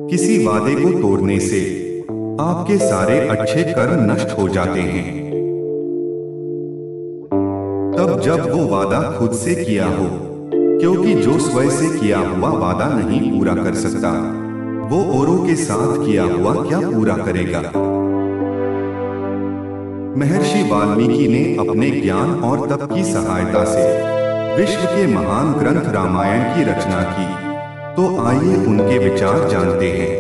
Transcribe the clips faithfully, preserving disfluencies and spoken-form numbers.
किसी वादे को तोड़ने से आपके सारे अच्छे कर्म नष्ट हो जाते हैं। तब जब वो वादा खुद से किया हो, क्योंकि जो स्वयं से किया हुआ वादा नहीं पूरा कर सकता, वो औरों के साथ किया हुआ क्या पूरा करेगा। महर्षि वाल्मीकि ने अपने ज्ञान और तप की सहायता से विश्व के महान ग्रंथ रामायण की रचना की। तो आइए उनके विचार जानते हैं।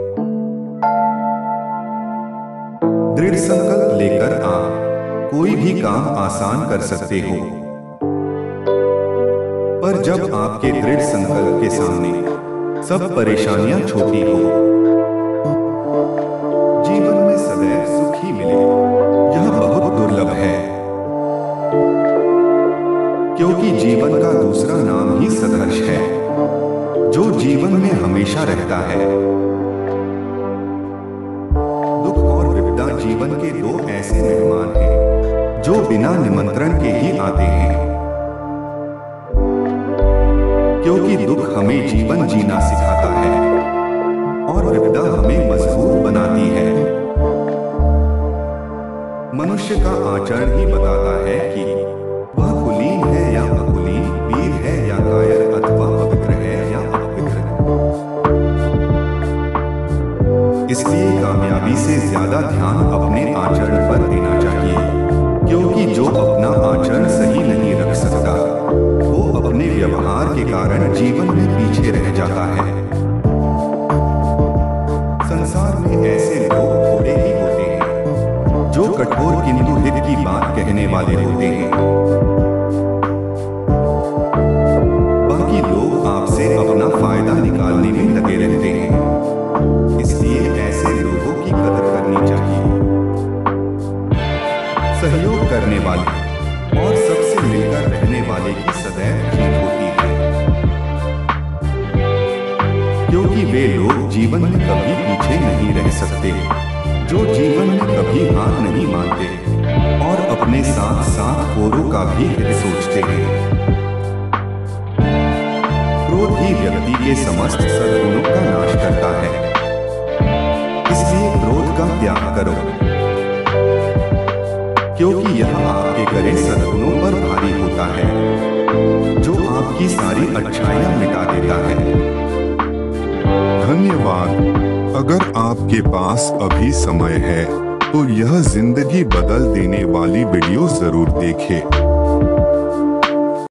दृढ़ संकल्प लेकर आप कोई भी काम आसान कर सकते हो, पर जब आपके दृढ़ संकल्प के सामने सब परेशानियां छोटी हो, जीवन में सदैव सुख ही मिले, यह बहुत दुर्लभ है। क्योंकि जीवन का दूसरा नाम ही संघर्ष है, जो जीवन में हमेशा रहता है। दुख और विपदा जीवन के दो ऐसे मेहमान हैं, जो बिना निमंत्रण के ही आते हैं। क्योंकि दुख हमें जीवन जीना सिखाता है और विपदा हमें मजबूत बनाती है। मनुष्य का आचरण ही बताता है कि वह कुलीन है या अकुलीन, वीर है या कायर, अथवा पवित्र है या अपवित्र। इसलिए कामयाबी से ज्यादा ध्यान अपने आचरण पर देना चाहिए, क्योंकि जो अपना आचरण सही नहीं रख सकता, वो अपने व्यवहार के कारण जीवन में पीछे रह जाता है। संसार में ऐसे लोग थोड़े ही होते हैं, जो कठोर किंतु हित की बात कहने वाले होते हैं। बाकी लोग आपसे अपना फायदा निकालने में लगे रहते हैं। इसलिए ऐसे लोगों की कदर करनी चाहिए। सहयोग करने वाले और सबसे मिलकर रहने वाले की सदैव जीत होती है, क्योंकि वे लोग जीवन में कभी पीछे नहीं रह सकते, जो जीवन में कभी हार नहीं मानते और अपने साथ साथ औरों का भी हित सोचते हैं। क्रोध ही व्यक्ति के समस्त सद्गुणों का नाश करता है, इसलिए क्रोध का त्याग करो, क्योंकि यह आपके करे सद्गुणों पर भारी होता है, जो आपकी सारी अच्छाइयां मिटा देता है। धन्यवाद। अगर आपके पास अभी समय है तो यह जिंदगी बदल देने वाली वीडियो जरूर देखें।